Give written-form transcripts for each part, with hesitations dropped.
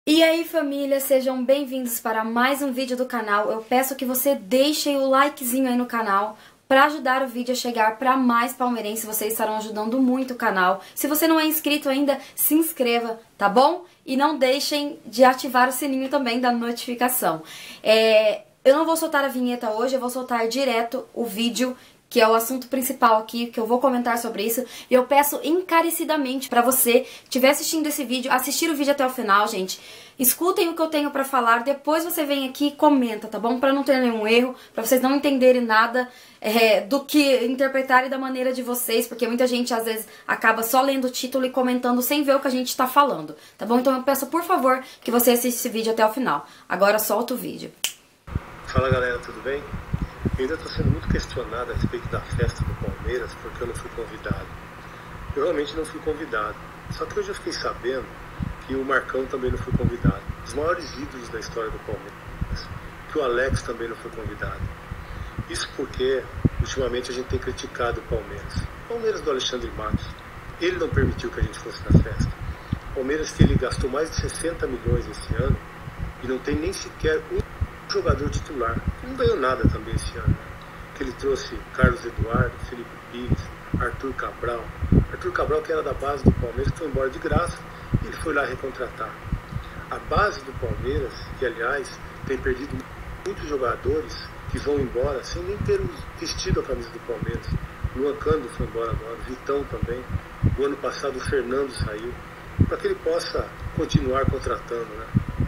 E aí família, sejam bem-vindos para mais um vídeo do canal. Eu peço que você deixe o likezinho aí no canal para ajudar o vídeo a chegar para mais palmeirenses. Vocês estarão ajudando muito o canal. Se você não é inscrito ainda, se inscreva, tá bom? E não deixem de ativar o sininho também da notificação. Eu não vou soltar a vinheta hoje, eu vou soltar direto o vídeo, que é o assunto principal aqui, que eu vou comentar sobre isso. E eu peço encarecidamente pra você que estiver assistindo esse vídeo, assistir o vídeo até o final, gente. Escutem o que eu tenho pra falar, depois você vem aqui e comenta, tá bom? Pra não ter nenhum erro, pra vocês não entenderem nada do que interpretarem da maneira de vocês, porque muita gente às vezes acaba só lendo o título e comentando sem ver o que a gente tá falando, tá bom? Então eu peço, por favor, que você assista esse vídeo até o final. Agora solta o vídeo. Fala galera, tudo bem? Eu ainda estou sendo muito questionado a respeito da festa do Palmeiras porque eu não fui convidado. Eu realmente não fui convidado. Só que hoje eu fiquei sabendo que o Marcão também não foi convidado. Os maiores ídolos da história do Palmeiras. Que o Alex também não foi convidado. Isso porque, ultimamente, a gente tem criticado o Palmeiras. O Palmeiras do Alexandre Matos. Ele não permitiu que a gente fosse na festa. O Palmeiras que ele gastou mais de 60 milhões esse ano e não tem nem sequer um jogador titular, não ganhou nada também esse ano, né? Que ele trouxe Carlos Eduardo, Felipe Pires, Arthur Cabral, que era da base do Palmeiras, que foi embora de graça, e ele foi lá recontratar. A base do Palmeiras, que aliás tem perdido muitos jogadores que vão embora sem nem ter vestido a camisa do Palmeiras. Luan Cando foi embora agora, Vitão também, o ano passado o Fernando saiu, para que ele possa continuar contratando, né?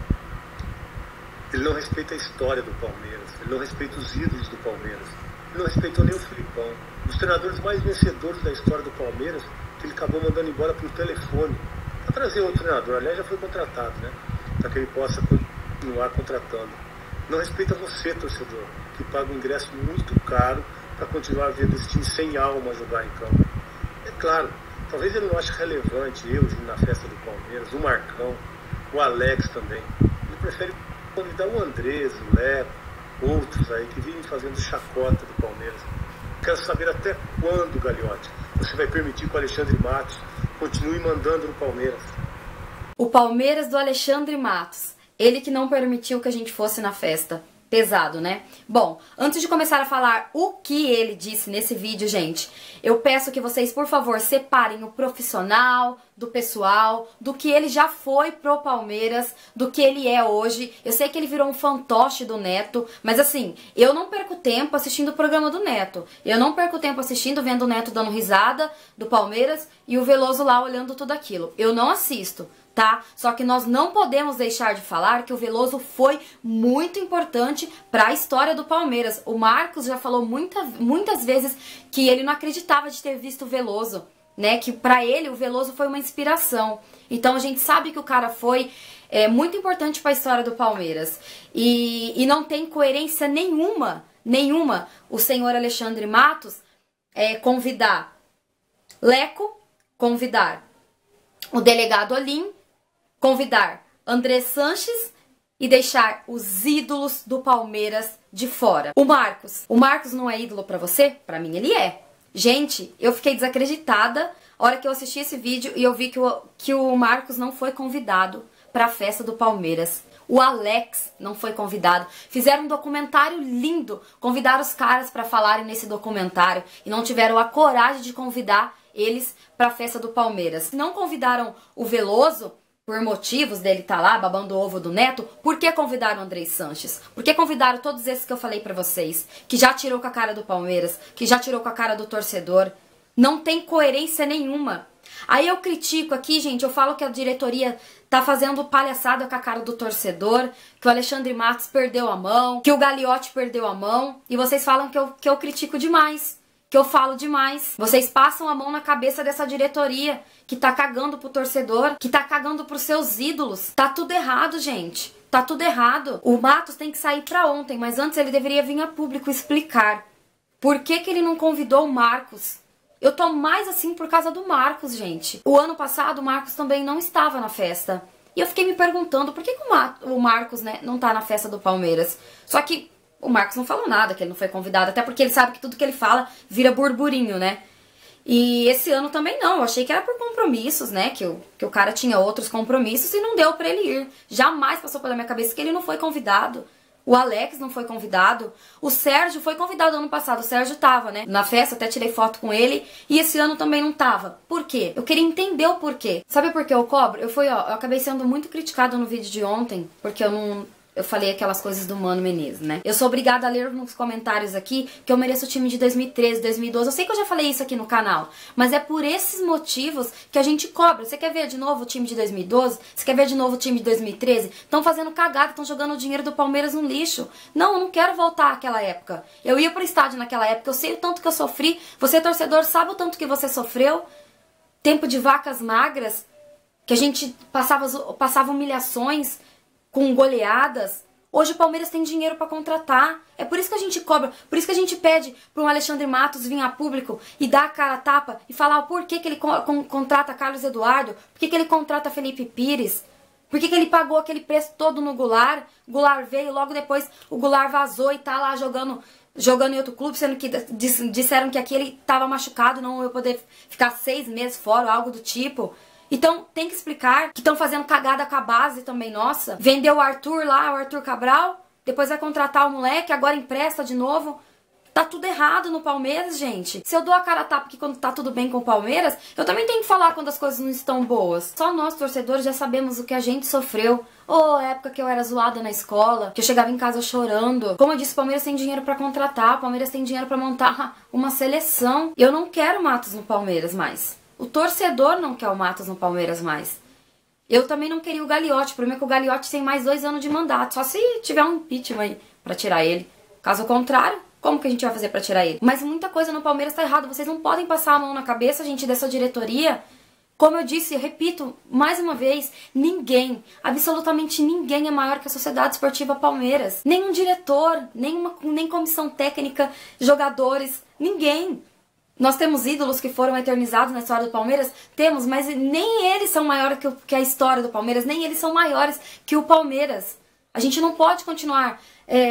Ele não respeita a história do Palmeiras, ele não respeita os ídolos do Palmeiras, ele não respeitou nem o Filipão, os treinadores mais vencedores da história do Palmeiras, que ele acabou mandando embora pelo telefone, para trazer outro treinador, aliás já foi contratado, né, para que ele possa continuar contratando. Não respeita você, torcedor, que paga um ingresso muito caro para continuar vendo esse time sem alma jogar em campo. É claro, talvez ele não ache relevante eu ir na festa do Palmeiras, o Marcão, o Alex também, ele prefere convidar o Andrés, o Leco, outros aí que vivem fazendo chacota do Palmeiras. Quero saber até quando, Gagliotti, você vai permitir que o Alexandre Matos continue mandando no Palmeiras. O Palmeiras do Alexandre Matos. Ele que não permitiu que a gente fosse na festa. Pesado, né? Bom, antes de começar a falar o que ele disse nesse vídeo, gente, eu peço que vocês, por favor, separem o profissional do pessoal, do que ele já foi pro Palmeiras, do que ele é hoje. Eu sei que ele virou um fantoche do Neto, mas assim, eu não perco tempo assistindo o programa do Neto. Eu não perco tempo assistindo, vendo o Neto dando risada do Palmeiras e o Veloso lá olhando tudo aquilo. Eu não assisto. Tá? Só que nós não podemos deixar de falar que o Veloso foi muito importante para a história do Palmeiras. O Marcos já falou muitas vezes que ele não acreditava de ter visto o Veloso, né? Que para ele o Veloso foi uma inspiração. Então a gente sabe que o cara foi muito importante para a história do Palmeiras. E não tem coerência nenhuma o senhor Alexandre Matos convidar Leco, convidar o delegado Olim, convidar André Sanches e deixar os ídolos do Palmeiras de fora. O Marcos não é ídolo pra você? Pra mim ele é. Gente, eu fiquei desacreditada a hora que eu assisti esse vídeo e eu vi que o Marcos não foi convidado pra festa do Palmeiras. O Alex não foi convidado. Fizeram um documentário lindo, convidaram os caras pra falarem nesse documentário e não tiveram a coragem de convidar eles pra festa do Palmeiras. Não convidaram o Veloso por motivos dele estar lá babando o ovo do Neto. Por que convidaram o André Sanches? Por que convidaram todos esses que eu falei pra vocês? Que já tirou com a cara do Palmeiras, que já tirou com a cara do torcedor. Não tem coerência nenhuma. Aí eu critico aqui, gente, eu falo que a diretoria tá fazendo palhaçada com a cara do torcedor, que o Alexandre Matos perdeu a mão, que o Gagliotti perdeu a mão, e vocês falam que eu critico demais. Que eu falo demais. Vocês passam a mão na cabeça dessa diretoria que tá cagando pro torcedor, que tá cagando pros seus ídolos. Tá tudo errado, gente. Tá tudo errado. O Matos tem que sair pra ontem, mas antes ele deveria vir a público explicar por que ele não convidou o Marcos. Eu tô mais assim por causa do Marcos, gente. O ano passado o Marcos também não estava na festa. E eu fiquei me perguntando por que o Marcos, né, não tá na festa do Palmeiras. Só que o Marcos não falou nada, que ele não foi convidado, até porque ele sabe que tudo que ele fala vira burburinho, né? E esse ano também não, eu achei que era por compromissos, né, que o cara tinha outros compromissos e não deu pra ele ir. Jamais passou pela minha cabeça que ele não foi convidado. O Alex não foi convidado. O Sérgio foi convidado ano passado. O Sérgio tava, né? Na festa, até tirei foto com ele. E esse ano também não tava. Por quê? Eu queria entender o porquê. Sabe por que eu cobro? Eu acabei sendo muito criticada no vídeo de ontem. Porque eu falei aquelas coisas do Mano Menezes, né? Eu sou obrigada a ler nos comentários aqui que eu mereço o time de 2013, 2012. Eu sei que eu já falei isso aqui no canal, mas é por esses motivos que a gente cobra. Você quer ver de novo o time de 2012? Você quer ver de novo o time de 2013? Estão fazendo cagada, estão jogando o dinheiro do Palmeiras no lixo. Não, eu não quero voltar àquela época. Eu ia pro estádio naquela época, eu sei o tanto que eu sofri. Você, torcedor, sabe o tanto que você sofreu? Tempo de vacas magras, que a gente passava humilhações com goleadas. Hoje o Palmeiras tem dinheiro pra contratar. É por isso que a gente cobra, por isso que a gente pede para um Alexandre Matos vir a público e dar a cara a tapa e falar o porquê que ele contrata Carlos Eduardo, por que ele contrata Felipe Pires, por que ele pagou aquele preço todo no Goulart. O Goulart veio, logo depois o Goulart vazou e tá lá jogando em outro clube, sendo que disseram que aqui ele tava machucado, não ia poder ficar 6 meses fora, algo do tipo. Então, tem que explicar que estão fazendo cagada com a base também, nossa. Vendeu o Arthur lá, o Arthur Cabral, depois vai contratar o moleque, agora empresta de novo. Tá tudo errado no Palmeiras, gente. Se eu dou a cara a tapa aqui quando tá tudo bem com o Palmeiras, eu também tenho que falar quando as coisas não estão boas. Só nós, torcedores, já sabemos o que a gente sofreu. Época que eu era zoada na escola, que eu chegava em casa chorando. Como eu disse, o Palmeiras tem dinheiro pra contratar, o Palmeiras tem dinheiro pra montar uma seleção. Eu não quero Matos no Palmeiras mais. O torcedor não quer o Matos no Palmeiras mais. Eu também não queria o Gagliotti. O problema é que o Gagliotti tem mais 2 anos de mandato. Só se tiver um impeachment aí pra tirar ele. Caso contrário, como que a gente vai fazer pra tirar ele? Mas muita coisa no Palmeiras tá errada. Vocês não podem passar a mão na cabeça, gente, dessa diretoria. Como eu disse, eu repito mais uma vez, ninguém, absolutamente ninguém é maior que a Sociedade Esportiva Palmeiras. Nem um diretor, nem comissão técnica, jogadores, ninguém. Nós temos ídolos que foram eternizados na história do Palmeiras? Temos, mas nem eles são maiores que a história do Palmeiras, nem eles são maiores que o Palmeiras. A gente não pode continuar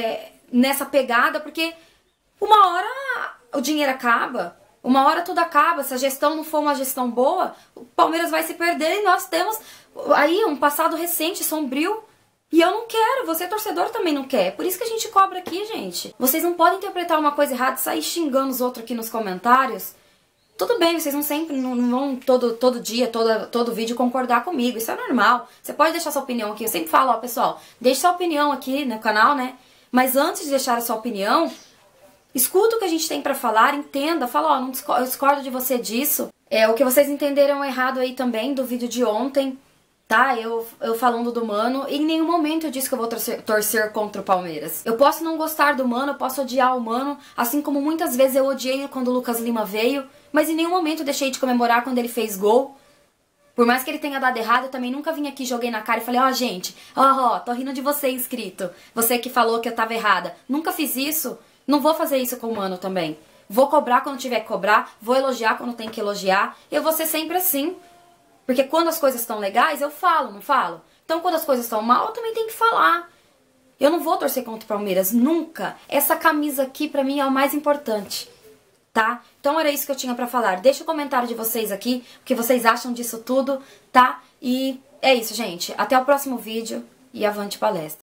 nessa pegada, porque uma hora o dinheiro acaba, uma hora tudo acaba. Se a gestão não for uma gestão boa, o Palmeiras vai se perder e nós temos aí um passado recente, sombrio. E eu não quero, você torcedor também não quer. É por isso que a gente cobra aqui, gente. Vocês não podem interpretar uma coisa errada e sair xingando os outros aqui nos comentários. Tudo bem, vocês não sempre, não vão todo dia, todo vídeo concordar comigo. Isso é normal. Você pode deixar sua opinião aqui. Eu sempre falo, ó, pessoal, deixe sua opinião aqui no canal, né? Mas antes de deixar a sua opinião, escuta o que a gente tem pra falar, entenda. Fala, ó, eu discordo de você disso. O que vocês entenderam errado aí também do vídeo de ontem. Tá, eu falando do Mano, em nenhum momento eu disse que eu vou torcer contra o Palmeiras. Eu posso não gostar do Mano, eu posso odiar o Mano, assim como muitas vezes eu odiei quando o Lucas Lima veio, mas em nenhum momento eu deixei de comemorar quando ele fez gol. Por mais que ele tenha dado errado, eu também nunca vim aqui, joguei na cara e falei, ó, gente, tô rindo de você, inscrito, você que falou que eu tava errada. Nunca fiz isso, não vou fazer isso com o Mano também. Vou cobrar quando tiver que cobrar, vou elogiar quando tem que elogiar, eu vou ser sempre assim. Porque quando as coisas estão legais, eu falo, não falo? Então quando as coisas estão mal, eu também tenho que falar. Eu não vou torcer contra o Palmeiras, nunca. Essa camisa aqui pra mim é o mais importante, tá? Então era isso que eu tinha pra falar. Deixa o comentário de vocês aqui, o que vocês acham disso tudo, tá? E é isso, gente. Até o próximo vídeo e avante palestra.